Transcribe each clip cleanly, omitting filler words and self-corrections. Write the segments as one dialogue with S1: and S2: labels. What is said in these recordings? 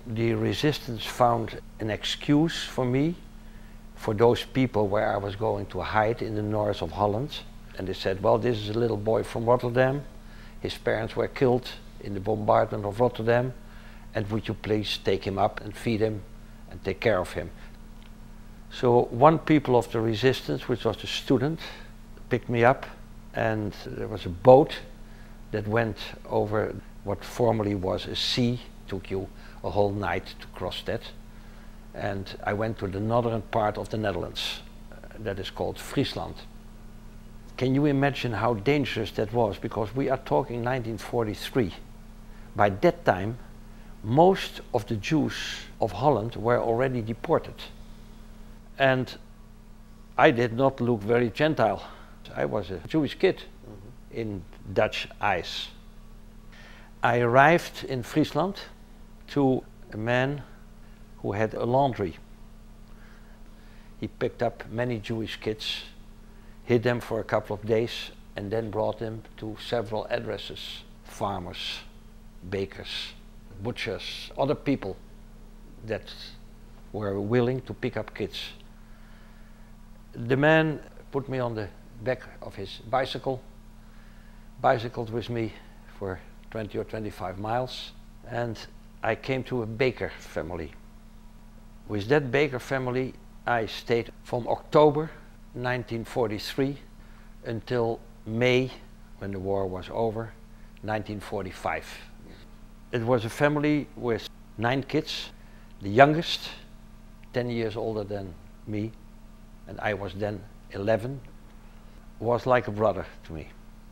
S1: the resistance found an excuse for me, for those people where I was going to hide in the north of Holland. And they said, well, this is a little boy from Rotterdam. His parents were killed in the bombardment of Rotterdam. And would you please take him up and feed him and take care of him? So one people of the resistance, which was a student, picked me up, and there was a boat that went over what formerly was a sea. Took you a whole night to cross that. And I went to the northern part of the Netherlands, that is called Friesland. Can you imagine how dangerous that was? Because we are talking 1943. By that time, most of the Jews of Holland were already deported. And I did not look very Gentile. I was a Jewish kid in Dutch eyes. I arrived in Friesland to a man who had a laundry. He picked up many Jewish kids, hid them for a couple of days, and then brought them to several addresses: farmers, bakers, butchers, other people that were willing to pick up kids. The man put me on the back of his bicycle, bicycled with me for 20 or 25 miles, and I came to a baker family. With that baker family I stayed from October 1943 until May, when the war was over, 1945. It was a family with 9 kids. The youngest, 10 years older than me, and I was then 11, was like a brother to me.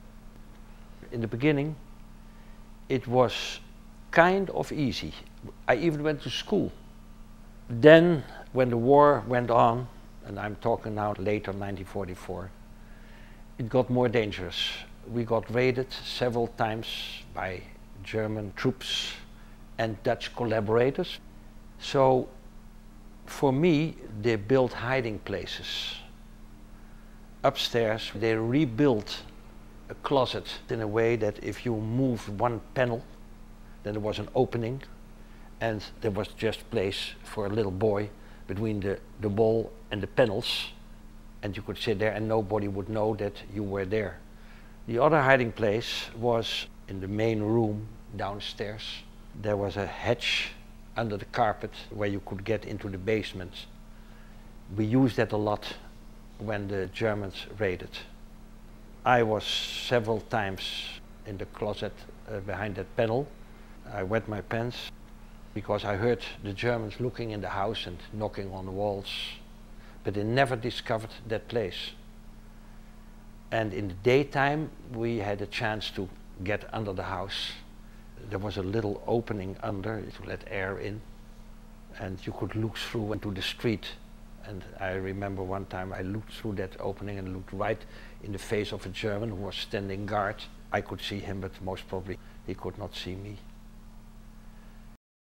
S1: In the beginning, it was kind of easy. I even went to school. Then, when the war went on, and I'm talking now later, 1944, it got more dangerous. We got raided several times by German troops and Dutch collaborators. So, for me, they built hiding places. Upstairs, they rebuilt a closet in a way that if you moved one panel, then there was an opening, and there was just place for a little boy between the wall and the panels, and you could sit there and nobody would know that you were there. The other hiding place was in the main room downstairs. There was a hatch under the carpet where you could get into the basement. We used that a lot when the Germans raided. I was several times in the closet behind that panel. I wet my pants because I heard the Germans looking in the house and knocking on the walls, but they never discovered that place. And in the daytime we had a chance to get under the house. There was a little opening under to let air in, and you could look through into the street. And I remember one time I looked through that opening and looked right in the face of a German who was standing guard. I could see him, but most probably he could not see me.